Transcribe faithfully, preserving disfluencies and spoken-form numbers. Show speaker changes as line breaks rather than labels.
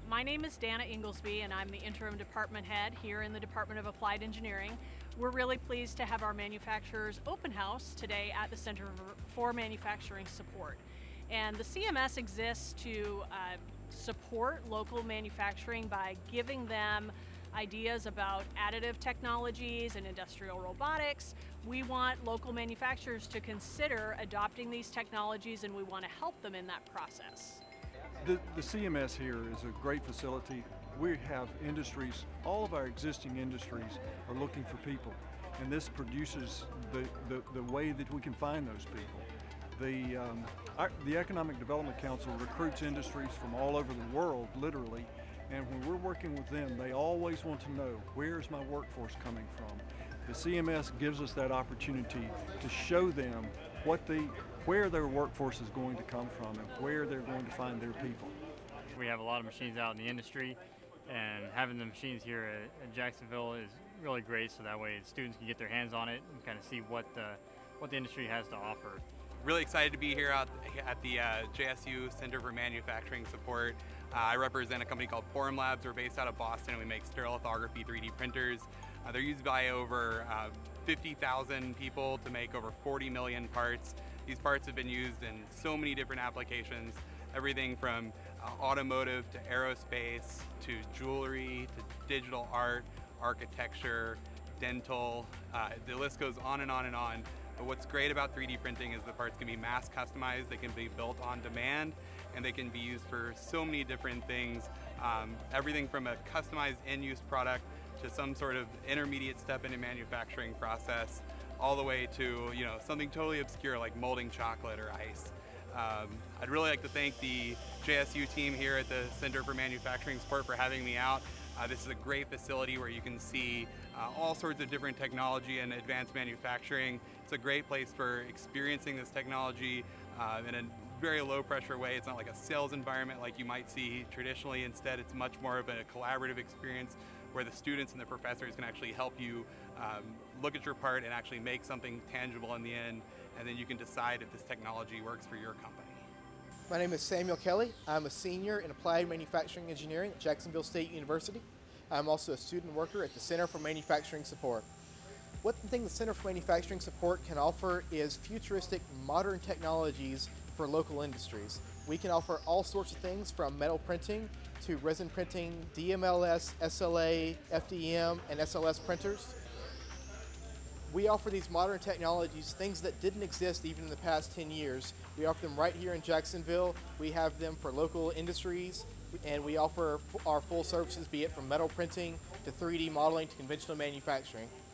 My name is Dana INGALSBE and I'm the interim department head here in the Department of Applied Engineering. We're really pleased to have our manufacturers open house today at the Center for Manufacturing Support. And the C M S exists to uh, support local manufacturing by giving them ideas about additive technologies and industrial robotics. We want local manufacturers to consider adopting these technologies, and we want to help them in that process.
The, the C M S here is a great facility. We have industries, all of our existing industries are looking for people, and this produces the, the, the way that we can find those people. The, um, our, the Economic Development Council recruits industries from all over the world, literally, and when we're working with them, they always want to know, where's my workforce coming from? The C M S gives us that opportunity to show them what the, where their workforce is going to come from and where they're going to find their people.
We have a lot of machines out in the industry, and having the machines here at, at Jacksonville is really great, so that way students can get their hands on it and kind of see what the, what the industry has to offer.
Really excited to be here at, at the uh, J S U Center for Manufacturing Support. Uh, I represent a company called Forum Labs. We're based out of Boston, and we make stereolithography three D printers. Uh, they're used by over uh, fifty thousand people to make over forty million parts. These parts have been used in so many different applications, everything from uh, automotive to aerospace to jewelry to digital art, architecture, dental. Uh, the list goes on and on and on. But what's great about three D printing is the parts can be mass customized, they can be built on demand, and they can be used for so many different things. Um, everything from a customized end-use product to some sort of intermediate step in a manufacturing process, all the way to you know something totally obscure like molding chocolate or ice. Um, I'd really like to thank the J S U team here at the Center for Manufacturing Support for having me out. Uh, this is a great facility where you can see uh, all sorts of different technology and advanced manufacturing. It's a great place for experiencing this technology uh, in a very low pressure way. It's not like a sales environment like you might see traditionally. Instead, it's much more of a collaborative experience where the students and the professors can actually help you um, look at your part and actually make something tangible in the end, and then you can decide if this technology works for your company.
My name is Samuel Kelly. I'm a senior in Applied Manufacturing Engineering at Jacksonville State University. I'm also a student worker at the Center for Manufacturing Support. One thing the Center for Manufacturing Support can offer is futuristic modern technologies for local industries. We can offer all sorts of things from metal printing to resin printing, D M L S, S L A, F D M, and S L S printers. We offer these modern technologies, things that didn't exist even in the past ten years. We offer them right here in Jacksonville. We have them for local industries, and we offer our full services, be it from metal printing to three D modeling to conventional manufacturing.